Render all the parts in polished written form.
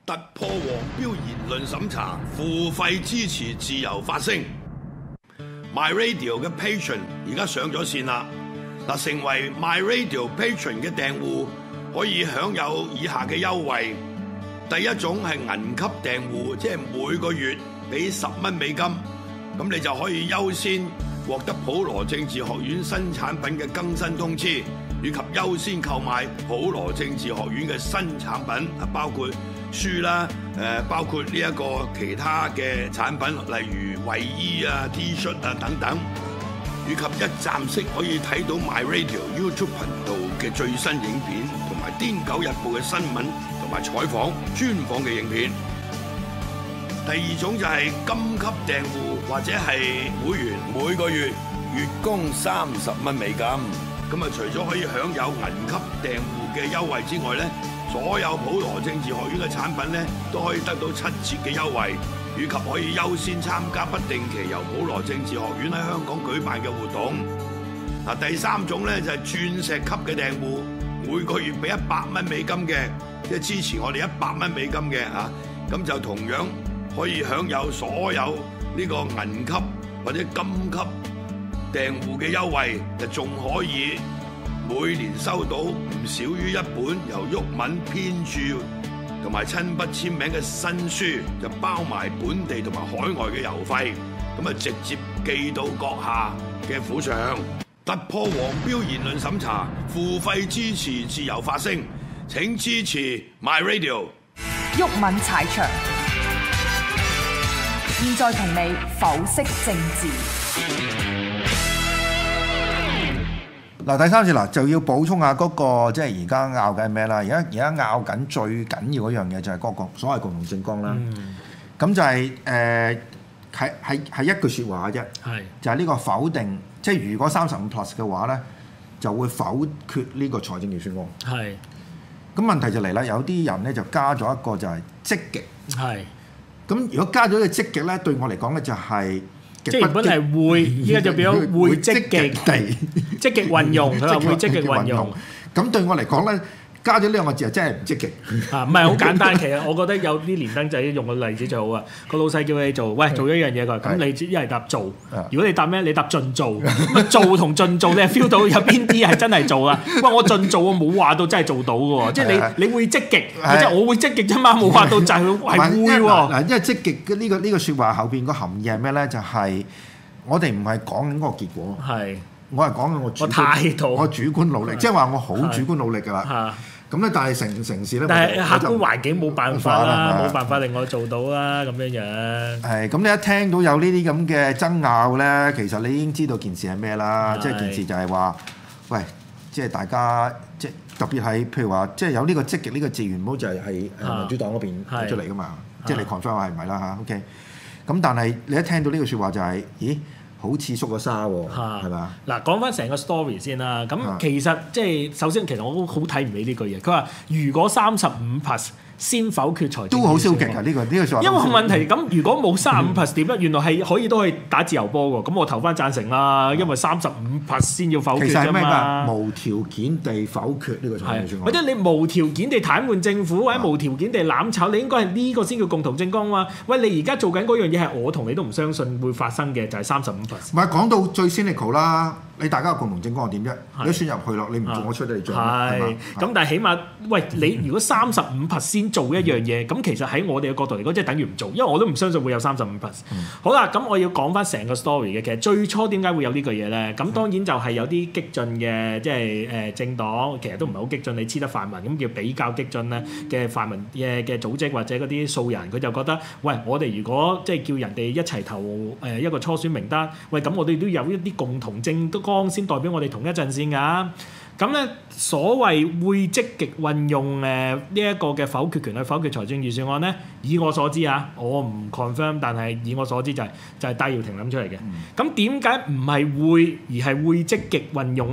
突破黃標言論審查，付費支持自由發聲。My Radio 嘅 Patreon 而家上咗線啦！嗱，成為 My Radio Patreon 嘅訂戶可以享有以下嘅優惠。第一種係銀級訂戶，即係每個月俾10蚊美金，咁你就可以優先獲得普羅政治學院新產品嘅更新通知，以及優先購買普羅政治學院嘅新產品，包括書啦，包括呢一個其他嘅產品，例如衛衣啊、T 恤啊等等，以及一站式可以睇到 My Radio YouTube 頻道嘅最新影片，同埋《癲狗日報》嘅新聞同埋採訪專訪嘅影片。第二種就係金級訂戶或者係會員，每個月月供30蚊美金。咁啊，除咗可以享有銀級訂戶嘅優惠之外咧，所有普羅政治學院嘅產品咧都可以得到7折嘅優惠，以及可以優先參加不定期由普羅政治學院喺香港舉辦嘅活動。嗱，第三種咧就係鑽石級嘅訂戶，每個月俾100蚊美金嘅，即係支持我哋100蚊美金嘅嚇，咁就同樣可以享有所有呢個銀級或者金級訂戶嘅優惠，就仲可以每年收到唔少於1本由毓民編著同埋親筆簽名嘅新書，就包埋本地同埋海外嘅郵費，咁啊直接寄到閣下嘅府上。突破黃標言論審查，付費支持自由發聲，請支持 My Radio。 毓民踩場，現在同你剖析政治。 嗱，第三節嗱就要補充下嗰個即係而家拗緊咩啦？而家拗緊最緊要嗰樣嘢就係嗰個所謂共同政綱啦。咁就係係一句説話嘅啫，就係呢個否定，即係如果35+ 嘅話咧，就會否決呢個財政預算案。咁問題就嚟啦，有啲人咧就加咗一個就係積極。咁如果加咗個積極咧，對我嚟講咧就係。 即係原本係會，依家就變咗會積極地積極運用，佢話會積極運用。 咁對我嚟講咧，加咗呢兩個字就真係唔積極。唔係好簡單。其實我覺得有啲連登仔用個例子就好啊。個老細叫你做，喂，做一樣嘢㗎，咁你一係答做。如果你答咩？你答盡做。做同盡做，你係 feel 到有邊啲係真係做啊？喂，我盡做，我冇話到真係做到㗎喎。即係你會積極，即係我會積極啫嘛，冇話到就係會喎。 嗱，因為積極嘅呢個説話後邊個含義係咩咧？就係我哋唔係講緊嗰個結果。我係講緊我態度， 我主觀努力，即係話我好主觀努力㗎啦。咁咧，但係城市咧， 但係客觀環境冇辦法啦，冇辦法令我做到啦，咁樣樣。 係，咁你一聽到有呢啲咁嘅爭拗咧，其實你已經知道件事係咩啦。即係件事就係話，喂，即係大家即係特別係譬如話，即係有呢個積極呢個字原本就係民主黨嗰邊提出嚟㗎嘛。即係你 confirm 話係唔係啦嚇？OK。咁但係你一聽到呢個説話就係，咦？好似縮咗沙喎，係嘛？ 嗱，講翻成個 story 先啦。咁其實即係首先，其實我都好睇唔起呢句嘢。佢話如果35+ 先否決財政都好消極啊！呢個説話。因為問題咁，如果冇35+ 點咧，原來係可以打自由波㗎。咁我投翻贊成啦，因為35+ 先要否決啫嘛。 無條件地否決呢個財政預算案。 或者你無條件地癱瘓政府，或者無條件地攬炒，你應該係呢個先叫共同政綱嘛？喂，你而家做緊嗰樣嘢係我同你都唔相信會發生嘅，就係35+。 唔係講到最 cynical 啦，你大家個共同政綱係點啫？你選入去咯，你唔做我出嚟做。 係。咁但係起碼，喂，你如果35+ 先做一樣嘢，咁其實喺我哋嘅角度嚟講，即係等於唔做，因為我都唔相信會有35+。好啦，咁我要講翻成個 story 嘅。其實最初點解會有呢句嘢咧？咁當然就係有啲激進嘅，即係政黨，其實都唔係好激進，你黐得泛民咁叫比較激進咧嘅泛民嘅組織或者嗰啲素人，佢就覺得，喂，我哋如果即係叫人哋一齊投一個初選名單，喂，咁我哋都有一啲共同政綱先代表我哋同一陣線㗎。咁咧，所謂會積極運用呢一個嘅否決權去否決財政預算案咧，以我所知啊，我唔 confirm， 但係以我所知就係戴耀廷諗出嚟嘅。咁點解唔係會而係會積極運用咧？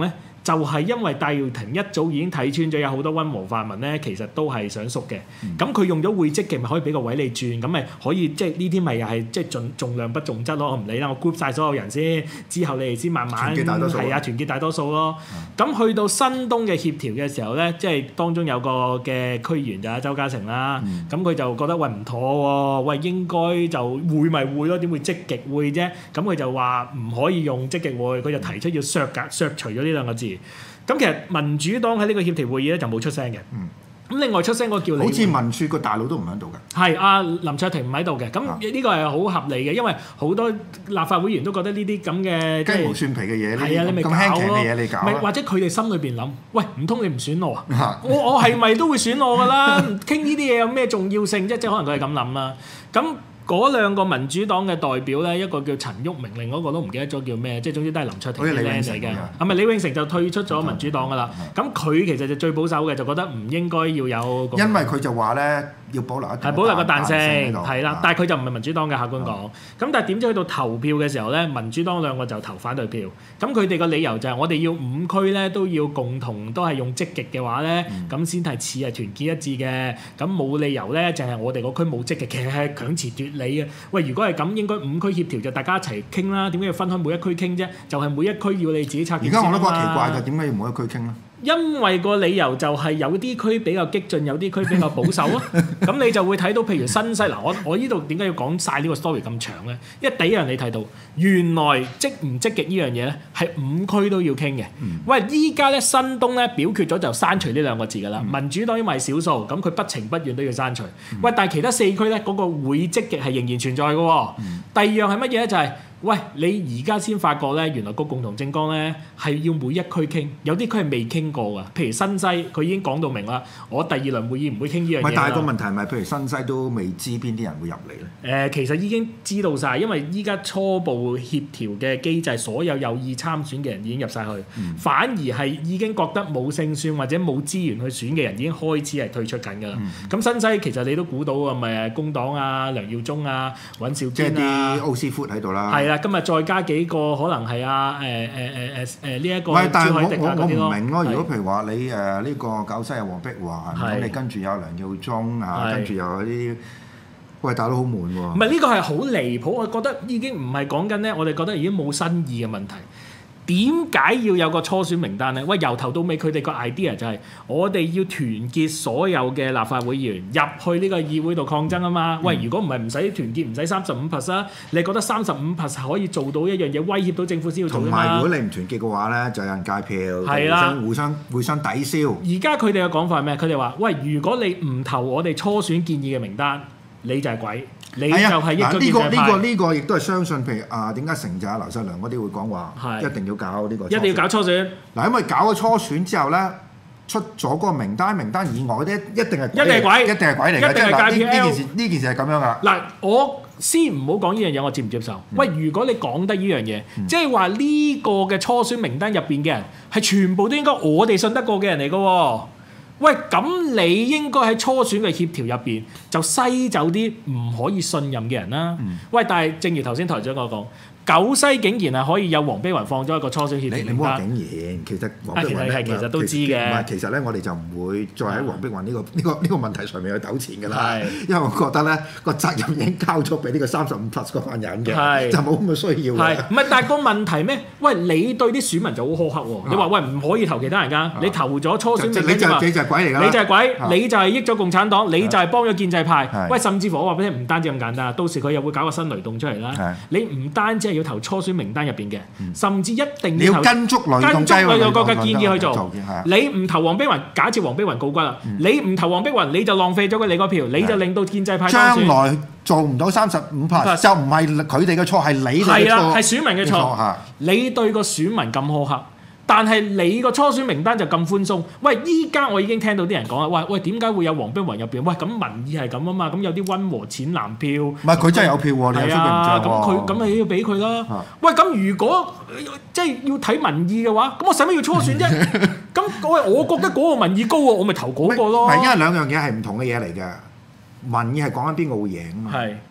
就係因為戴耀廷一早已經睇穿咗有好多溫和泛民咧，其實都係想縮嘅。咁佢用咗會積極，咪可以俾個位你轉，咁咪可以即係呢啲咪又係即係重量不重質咯。我唔理啦，我 group 曬所有人先，之後你哋先慢慢係啊，團結大多數咯。咁去到新東嘅協調嘅時候咧，即係當中有個嘅區議員就係周家成啦。咁佢就覺得喂唔妥喎，喂應該就會咪會咯，點會積極會啫？咁佢就話唔可以用積極會，佢就提出要削除咗呢兩個字。咁其實民主黨喺呢個協調會議咧就冇出聲嘅。咁另外出聲嗰個叫好似民署個大佬都唔喺度嘅。 係阿林卓廷唔喺度嘅。咁呢個係好合理嘅，因為好多立法會議員都覺得呢啲咁嘅雞毛蒜皮嘅嘢， 係啊，你咪搞咯。 咁輕騎嘅嘢你搞。 或者佢哋心裏邊諗，喂唔通你唔選我啊？我係咪都會選我㗎啦？傾呢啲嘢有咩重要性啫？即係可能佢係咁諗啦。咁嗰兩個民主黨嘅代表咧，一個叫陳旭明，另一個都唔記得咗叫咩，即係總之都係林卓廷嘅靚仔嘅。係咪李永成就退出咗民主黨㗎啦？咁佢其實就最保守嘅，就覺得唔應該要有。因為佢就話咧要保留保留個彈性係啦，但係佢就唔係民主黨嘅，客觀講。咁但係點知去到投票嘅時候咧，民主黨兩個就投反對票。咁佢哋個理由就係我哋要5區咧都要共同都係用積極嘅話咧，咁先係似係團結一致嘅。咁冇理由咧，淨係我哋個區冇積極，其實係強詞奪理嘅。喂，如果係咁，應該5區協調就大家一齊傾啦。點解要分開每一區傾啫？就係每一區要你自己拆。 而家我都覺得奇怪㗎，點解要每一區傾咧？ 因為個理由就係有啲區比較激進，有啲區比較保守啊。咁你就會睇到，譬如新西嗱，我呢度點解要講晒呢個 story 咁長咧？因為第一樣你睇到，原來積唔積極呢樣嘢咧，係5區都要傾嘅。喂，依家咧新東咧表決咗就刪除呢兩個字㗎啦。民主黨因為少數，咁佢不情不願都要刪除。喂，但係其他4區咧嗰個會積極係仍然存在嘅喎。第二樣係乜嘢咧？就係喂，你而家先發覺咧，原來個共同政綱咧係要每一區傾，有啲區係未傾過㗎。譬如新西，佢已經講到明啦，我第2輪會議唔會傾呢樣嘢。唔係， 但係個問題係咪譬如新西都未知邊啲人會入嚟咧？ 其實已經知道晒，因為依家初步協調嘅機制，所有有意參選嘅人已經入晒去，反而係已經覺得冇勝算或者冇資源去選嘅人已經開始係退出緊㗎啦。咁新西其實你都估到啊，咪工黨啊、梁耀忠啊、尹兆堅啊，即係啲歐斯闊喺度啦。係啦，今日再加幾個可能係呢一個朱凱迪啊嗰啲咯。我唔明咯， 如果譬如話你呢個九西有黃碧環，咁你跟住有梁耀忠啊，跟住又有啲，喂大佬好悶喎。 唔係呢個係好離譜，我覺得已經唔係講緊咧，我哋覺得已經冇新意嘅問題。點解要有個初選名單咧？喂，由頭到尾佢哋個 idea 就係我哋要團結所有嘅立法會議員入去呢個議會度抗爭啊嘛！喂，如果唔係唔使團結，唔使35%啊，你覺得35%可以做到一樣嘢，威脅到政府先要做㗎嘛？ 同埋如果你唔團結嘅話咧，就有人戒票，係啦，互相抵消。 而家佢哋嘅講法係咩？佢哋話：喂，如果你唔投我哋初選建議嘅名單，你就係鬼。你就係一個建制派。 呢個亦都係相信，譬如點解成就劉細良嗰啲會講話，一定要搞呢個， 一定要搞初選。 嗱，因為搞咗初選之後咧，出咗嗰個名單以外嗰啲一定係鬼，一定係鬼嚟嘅。 一定係戒票。 呢件事係咁樣噶。 嗱，我先唔好講呢樣嘢，我接唔接受？喂，如果你講得呢樣嘢，即係話呢個嘅初選名單入邊嘅人係全部都應該我哋信得過嘅人嚟㗎喎。喂，咁你應該喺初選嘅協調入邊就篩走啲唔可以信任嘅人啦。喂，但係正如頭先台長我講，九西竟然係可以有黃碧雲放咗一個初選協調名單。 你唔好話竟然，其實黃碧雲其實都知嘅。 唔係，其實咧我哋就唔會再喺黃碧雲呢個問題上面去糾纏㗎啦。因為我覺得咧個責任已經交咗俾呢個35+ 嗰班人嘅，就冇咁嘅需要。係唔係？但係個問題咩？喂，你對啲選民就好苛刻喎。你話喂唔可以投其他人㗎，你投咗初選名單你就係鬼嚟㗎。 你就係鬼，你就係益咗共產黨，你就係幫咗建制派。喂，甚至乎我話俾你聽，唔單止咁簡單，到時佢又會搞個新雷動出嚟啦。你唔單止係要投初選名單入邊嘅，甚至一定要跟足雷動嘅建議去做。你唔投黃碧雲，假設黃碧雲告骨啦，你唔投黃碧雲，你就浪費咗佢你嗰票，你就令到建制派將來做唔到35%，就唔係佢哋嘅錯，係你哋嘅錯。 係啦，係選民嘅錯。你對個選民咁苛刻。但係你個初選名單就咁寬鬆，喂！依家我已經聽到啲人講啦，喂，點解會有黃碧雲入邊？喂，咁民意係咁啊嘛，咁有啲溫和淺藍票， 唔係佢真係有票喎，你有咁你要俾佢啦。喂，咁如果即係要睇民意嘅話，咁我使乜要初選啫？咁我覺得嗰個民意高喎，我咪投嗰個咯。 係因為兩樣嘢係唔同嘅嘢嚟嘅，民意係講緊邊個會贏啊嘛。係。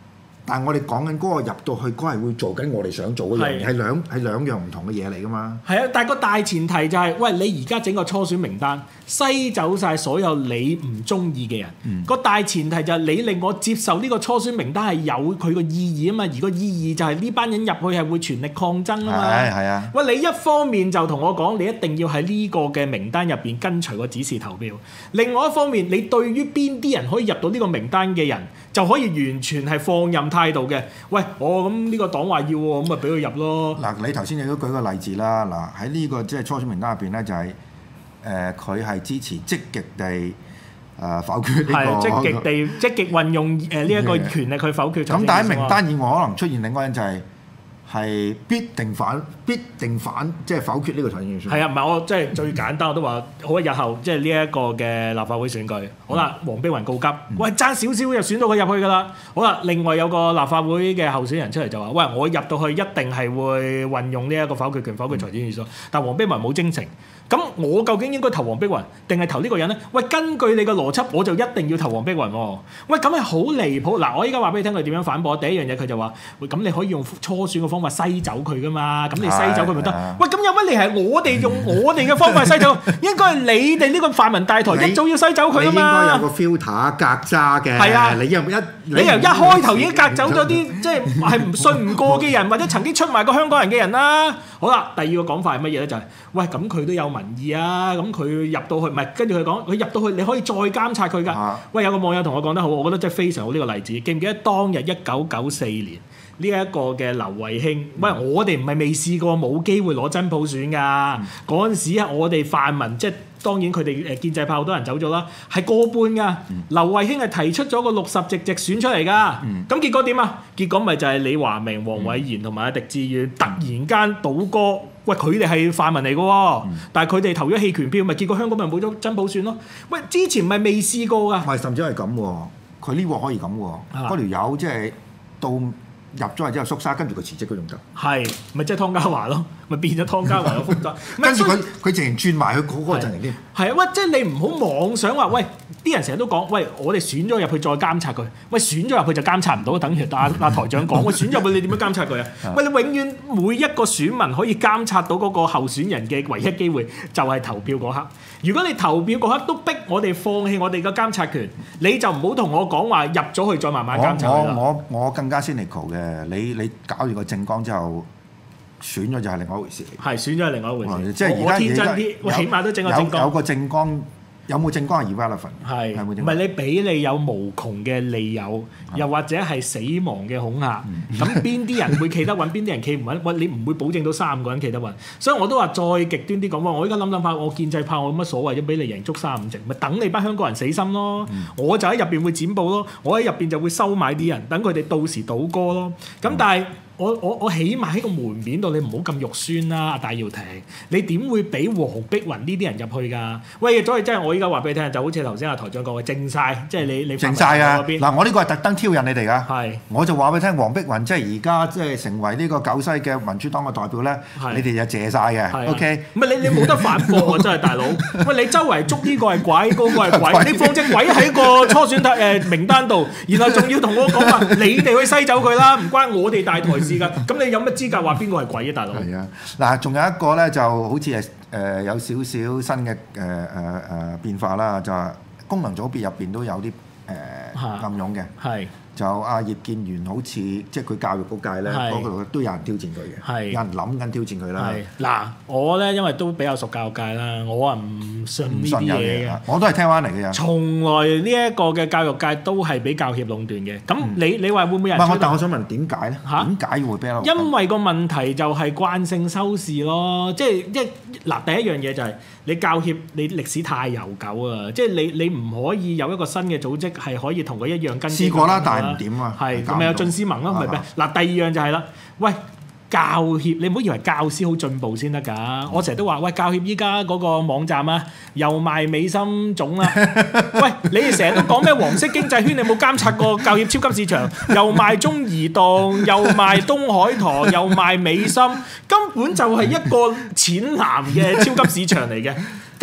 但係我哋講緊嗰個入到去，嗰係會做緊我哋想做嗰樣嘢，係兩樣唔同嘅嘢嚟㗎嘛。 係啊，但係個大前提就係，喂，你而家整個初選名單，篩走晒所有你唔中意嘅人。個大前提就係你令我接受呢個初選名單係有佢個意義啊嘛，而個意義就係呢班人入去係會全力抗爭啊嘛。係啊。喂，你一方面就同我講，你一定要喺呢個嘅名單入邊跟隨個指示投票；另外一方面，你對於邊啲人可以入到呢個名單嘅人，就可以完全係放任態度嘅。喂，我咁呢個黨話要喎，咁咪俾佢入咯。 嗱，你頭先亦都舉個例子啦。嗱，喺呢個即係初選名單入邊咧，就係佢係支持積極地否決呢個積極運用呢一個權力去否決。咁但係名單以外可能出現另外一樣就係必定反即係否決呢個財政預算。 係啊，唔係我即係最簡單我都話，好日後即係呢一個嘅立法會選舉，好啦，黃碧雲告急，喂，爭少少就選到佢入去㗎啦。好啦，另外有個立法會嘅候選人出嚟就話，喂，我入到去一定係會運用呢一個否決權否決財政預算，但黃碧雲冇徵情。咁我究竟應該投黃碧雲定係投呢個人咧？喂，根據你嘅邏輯，我就一定要投黃碧雲喎。喂，咁係好離譜。嗱，我依家話俾你聽佢點樣反駁。第一樣嘢佢就話，喂，咁你可以用初選嘅方法篩走佢噶嘛？咁你篩走佢咪得？喂，咁有乜理係我哋用我哋嘅方法篩走？應該係你哋呢個泛民大台一早要篩走佢啊嘛。你應該有個 filter 隔渣嘅。係啊，你由一開頭已經隔走咗啲即係唔信唔過嘅人，或者曾經出賣過香港人嘅人啦。好啦，第二個講法係乜嘢咧？就係，喂，咁佢都有民意啊，咁佢入到去，唔係跟住佢講，佢入到去你可以再監察佢㗎。喂，有個網友同我講得好，我覺得真係非常好呢個例子。記唔記得當日1994年呢一個嘅劉慧卿？喂，我哋唔係未試過冇機會攞真普選㗎。嗰陣時我哋泛民即係當然佢哋建制派好多人走咗啦，係過半㗎。劉慧卿係提出咗個60席直選出嚟㗎。咁結果點啊？結果咪就係李華明、黃偉賢同埋阿狄志遠突然間倒戈。喂，佢哋係泛民嚟嘅喎，但係佢哋投咗棄權票，咪結果香港咪冇咗真普選咯？喂，之前咪未試過㗎。係，甚至係咁喎，佢呢鑊可以咁喎，嗰條友即係到入咗嚟之後縮沙，跟住佢辭職嗰種得。係，咪即係湯家驊咯？咪變咗湯家驊咯？複雜。跟住佢直情轉埋去嗰個陣營添。係啊，喂，即係你唔好妄想話，喂，啲人成日都講，喂，我哋選咗入去再監察佢，喂，選咗入去就監察唔到，等於阿台長講，喂，選咗入去你點樣監察佢啊？喂，你永遠每一個選民可以監察到嗰個候選人嘅唯一機會就係投票嗰刻。如果你投票嗰刻都逼我哋放棄我哋嘅監察權，你就唔好同我講話入咗去再慢慢監察佢啦。我更加 cynical 嘅，你搞完個政綱之後。選咗就係另外一回事嚟，係選咗係另外一回事。即係而家天真啲，我起碼都整個政綱。有個政綱，有冇政綱係 irrelevant？係唔係你俾你有無窮嘅利誘，又或者係死亡嘅恐嚇？咁邊啲人會企得穩，邊啲人企唔穩？喂，你唔會保證到3個人企得穩。所以我都話再極端啲講話，我而家諗下，我建制派我有乜所謂？一俾你贏足35席，咪等你班香港人死心咯。我就喺入邊會剪布咯，我喺入邊就會收買啲人，等佢哋到時倒戈咯。咁但係。我起碼喺個門面度，你唔好咁肉酸啦，阿戴耀廷，你點會俾黃碧雲呢啲人入去㗎？喂，所以真係我依家話俾你聽，就好似頭先阿台長講嘅，靜晒，即係你靜晒啊！嗱，我呢個係特登挑釁你哋㗎，係，我就話俾你聽，黃碧雲即係而家即係成為呢個九西嘅民主黨嘅代表咧，你哋就謝晒嘅 ，OK？唔係你冇得反駁喎，真係大佬。喂，你周圍捉呢個係鬼，嗰個係鬼，你放隻鬼喺個初選名單度，然後仲要同我講話，你哋去篩走佢啦，唔關我哋大台事。咁你有乜資格話邊個係鬼啊，大佬？係啊，嗱，仲有一個咧，就好似係有少少新嘅變化啦，就係功能組別入邊都有啲暗湧嘅。係。就阿葉建源好似即係佢教育嗰界咧，嗰度都有人挑戰佢嘅，有人諗緊挑戰佢啦。嗱，我咧因為都比較熟教育界啦，我啊唔信呢啲嘢嘅，我都係聽翻嚟嘅啫。從來呢一個嘅教育界都係俾教協壟斷嘅。咁你話會唔會有人？但我想問點解咧？點解會俾人？因為個問題就係慣性收視咯，即係嗱第一樣嘢就係你教協你歷史太悠久啊，即係你唔可以有一個新嘅組織係可以同佢一樣跟。試過啦，但係唔掂啊！係咁咪有進思盟咯，咪咩？嗱，第二樣就係啦，喂，教協你唔好以為教師好進步先得㗎。我成日都話，喂，教協依家嗰個網站啊，又賣美心種啦。喂，你哋成日都講咩黃色經濟圈，你有冇監察過教協超級市場？又賣中移動，又賣東海舵，又賣美心，根本就係一個淺藍嘅超級市場嚟嘅。咁呢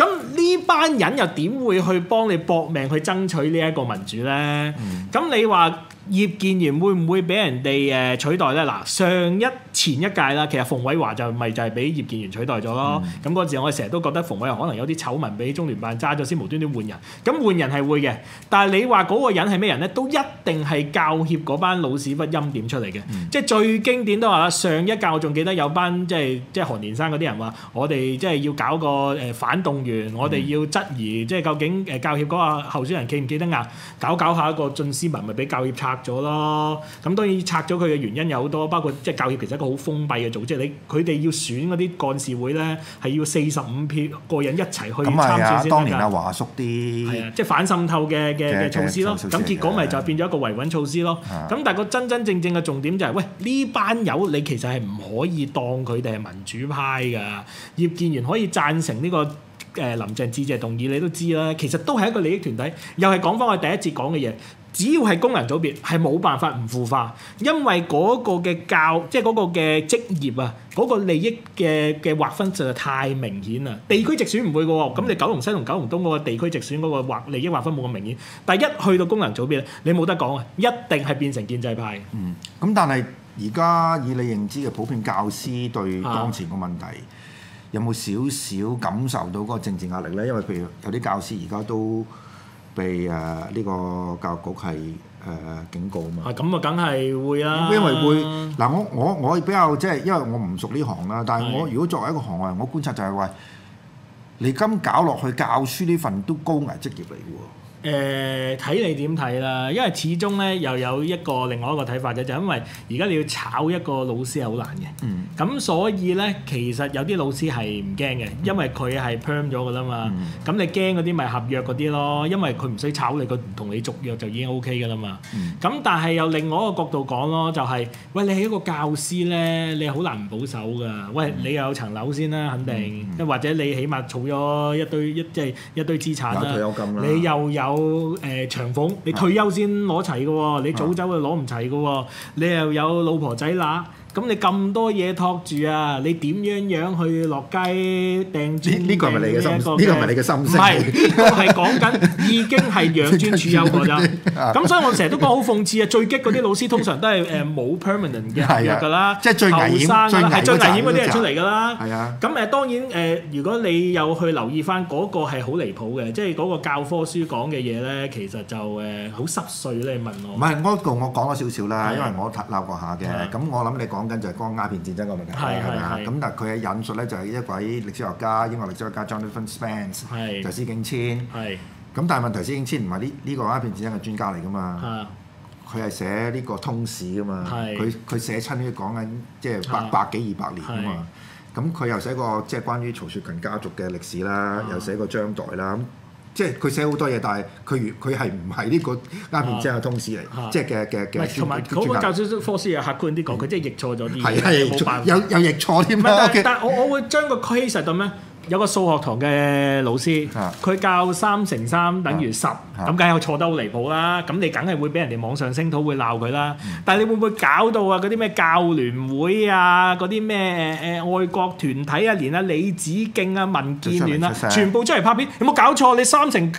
呢班人又點會去幫你搏命去爭取呢一個民主咧？咁你話葉建源會唔會俾人哋取代咧？嗱，前一屆啦，其實馮偉華就係俾葉建源取代咗咯。咁嗰陣時我哋成日都覺得馮偉華可能有啲醜聞俾中聯辦揸咗先無端端換人。咁換人係會嘅，但係你話嗰個人係咩人咧？都一定係教協嗰班老屎忽欽點出嚟嘅。即係最經典都話啦，上一屆我仲記得有班即係韓連山嗰啲人話，我哋即係要搞個反動員，我哋要質疑即係究竟教協嗰個候選人記唔記得啊？搞下一個進思文咪俾教協拆咗咯。咁當然拆咗佢嘅原因有好多，包括即係教協其實一個好封閉嘅組織，佢哋要選嗰啲幹事會咧係要45票個人一齊去參選先得㗎。 當年阿華叔啲係啊，即係反滲透嘅措施咯。咁結果咪就變咗一個維穩措施咯。咁但係個真正嘅重點就係，喂，呢班友你其實係唔可以當佢哋係民主派㗎。葉建源可以贊成呢個林鄭致謝動議，你都知啦。其實都係一個利益團體，又係講翻我第一節講嘅嘢。只要係功能組別，係冇辦法唔腐化，因為嗰個嘅即係嗰個嘅職業啊，嗰個利益嘅劃分實在太明顯啦。地區直選唔會嘅喎，咁你九龍西同九龍東嗰個地區直選嗰個利益劃分冇咁明顯。但係一去到功能組別咧，你冇得講啊，一定係變成建制派。 咁但係而家以你認知嘅普遍教師對當前個問題，有冇少少感受到嗰個政治壓力咧？因為譬如有啲教師而家都被呢個教育局係警告啊嘛。咁啊，梗係會啦。 因為會嗱，我比較即係，因為我唔熟呢行啦。但係我如果作為一個行外人，我觀察就係話，你咁搞落去教書呢份都高危職業嚟嘅喎。 睇你點睇啦，因為始終咧又有另外一個睇法嘅，就係因為而家你要炒一個老師係好難嘅。咁所以咧，其實有啲老師係唔驚嘅，因為佢係 perm 咗㗎啦嘛。咁你驚嗰啲咪合約嗰啲咯，因為佢唔使炒你，佢唔同你續約就已經 OK 㗎啦嘛。咁但係又另外一個角度講咯，就係喂，你係一個教師咧，你好難唔保守㗎。喂，你又有層樓先啦，肯定，或者你起碼儲咗一堆資產啦， 有退休金啦， 你又有長俸，你退休先攞齊嘅喎，你早走就攞唔齊嘅喎，你又有老婆仔乸，咁你咁多嘢托住啊，你點樣去落街掟磚？ 呢個係咪你嘅心？呢個係咪你嘅心聲？ 唔係，呢個係講緊已經係養尊處優㗎咋。咁所以我成日都講好諷刺啊！最激嗰啲老師通常都係冇 permanent 嘅合約㗎啦， 即係最危險、 最危險嗰啲係出嚟㗎啦。 係啊。 咁當然如果你有去留意翻嗰個係好離譜嘅，即係嗰個教科書講嘅嘢咧，其實就好濕碎咧。你問我唔係，我講咗少少啦，因為我鬧過下嘅。咁我諗你講緊就係講鴉片戰爭個問題，係咪啊？咁但係佢嘅引述咧就係一位歷史學家，英國歷史學家 Jonathan Spence， 就施景遷。咁但係問題，施景遷唔係呢個鴉片戰爭嘅專家嚟㗎嘛？佢係寫呢個通史㗎嘛？佢寫親呢講緊即係百幾200年㗎嘛？咁佢又寫過即係關於曹雪芹家族嘅歷史啦，又寫過張岱啦。即係佢寫好多嘢，但係佢係唔係呢個鴉片戰爭嘅通史嚟？即係嘅同埋嗰個教書科書又客觀啲講，佢即係譯錯咗啲嘢，冇辦法，有譯錯添啦。 但係我會將個 case 咁咧。有個數學堂嘅老師，佢教3乘3等於10，咁梗係錯得好離譜啦。咁你梗係會俾人哋網上聲討會鬧佢啦。但係你會唔會搞到啊嗰啲咩教聯會啊，嗰啲咩愛國團體啊，連李梓敬啊、民建聯啊，全部出嚟拍片，有冇搞錯？你3乘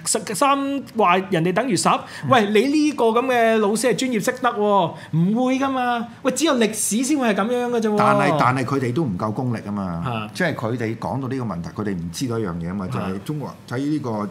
3話人哋等於10，喂，你呢個咁嘅老師係專業識得喎，唔會噶嘛？喂，只有歷史先會係咁樣嘅啫喎。 但係佢哋都唔夠功力啊嘛，即係佢哋講到呢個問題。佢哋唔知道一樣嘢啊嘛，就係中國喺呢個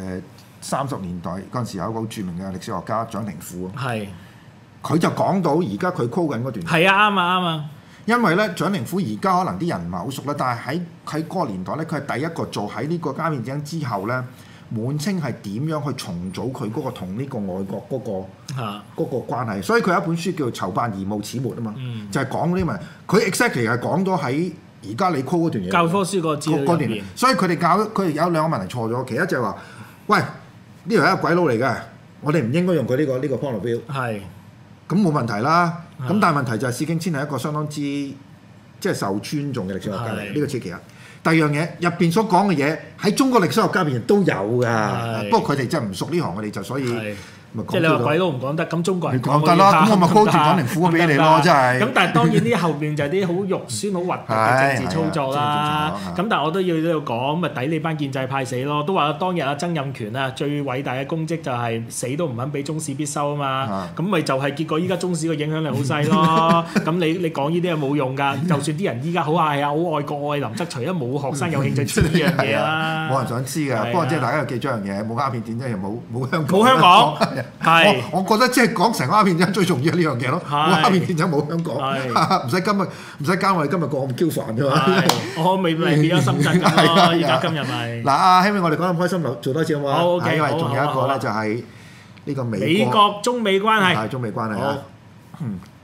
30年代嗰陣時有一個好著名嘅歷史學家蔣廷富啊，佢就講到而家佢 call 緊嗰段係啊，啱啊。 因為咧蔣廷富而家可能啲人唔係好熟啦，但係喺嗰個年代咧，佢係第一個做喺呢個鴉片戰爭之後咧，滿清係點樣去重組佢嗰個同呢個外國嗰個關係，所以佢有一本書叫做《籌辦夷務始末》啊嘛，就係講呢啲問題。佢 exactly 係講咗喺而家你 call 嗰段嘢，教科書個資料入邊，所以佢哋有兩個問題錯咗。其一就係話，喂，呢條係一個鬼佬嚟嘅，我哋唔應該用佢呢個 point of view。係，咁冇問題啦。咁但係問題就係施景遷係一個相當之即係受尊重嘅歷史學家嚟，呢個其一。第二樣嘢入邊所講嘅嘢喺中國歷史學家入邊都有㗎，不過佢哋真係唔熟呢行，我哋就所以即係你話鬼佬唔講得，咁中國人你講得啦，咁我咪高住講靈符俾你咯，真係。 咁但係當然呢後邊就係啲好肉酸、好核突嘅政治操作啦。咁但係我都要呢度講，咪抵你班建制派死咯。都話當日阿曾蔭權啊，最偉大嘅功績就係死都唔肯俾中史必修啊嘛。咁咪就係結果依家中史嘅影響力好細咯。咁你講呢啲係冇用㗎。就算啲人依家好係啊，好愛國愛林則徐，都冇學生有興趣知呢樣嘢啦。 冇人想知㗎。不過即係大家要記住一樣嘢，冇鴉片戰爭又冇香港。 冇香港係。 我覺得即係講成個鴉片戰爭最重要係呢樣嘢咯。冇鴉片戰爭冇香港，唔使交我哋今日講咁 Q 煩啫嘛。 我未變咗深圳咁咯，而家今日咪。 嗱，阿希美，我哋講得咁開心，做多次好冇？ 好 OK， 因為仲有一個咧就係呢個美國中美關係。 係中美關係啊。